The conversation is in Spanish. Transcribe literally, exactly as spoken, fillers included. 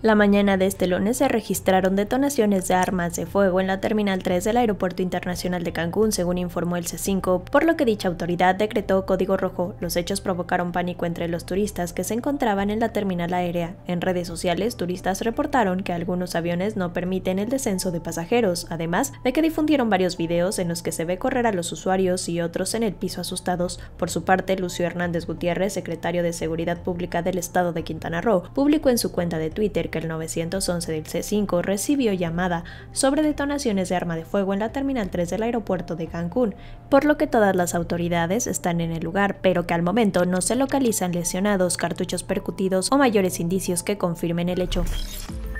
La mañana de este lunes se registraron detonaciones de armas de fuego en la Terminal tres del Aeropuerto Internacional de Cancún, según informó el C cinco, por lo que dicha autoridad decretó código rojo. Los hechos provocaron pánico entre los turistas que se encontraban en la terminal aérea. En redes sociales, turistas reportaron que algunos aviones no permiten el descenso de pasajeros, además de que difundieron varios videos en los que se ve correr a los usuarios y otros en el piso asustados. Por su parte, Lucio Hernández Gutiérrez, secretario de Seguridad Pública del Estado de Quintana Roo, publicó en su cuenta de Twitter que el nueve once del C cinco recibió llamada sobre detonaciones de arma de fuego en la Terminal tres del aeropuerto de Cancún, por lo que todas las autoridades están en el lugar, pero que al momento no se localizan lesionados, cartuchos percutidos o mayores indicios que confirmen el hecho.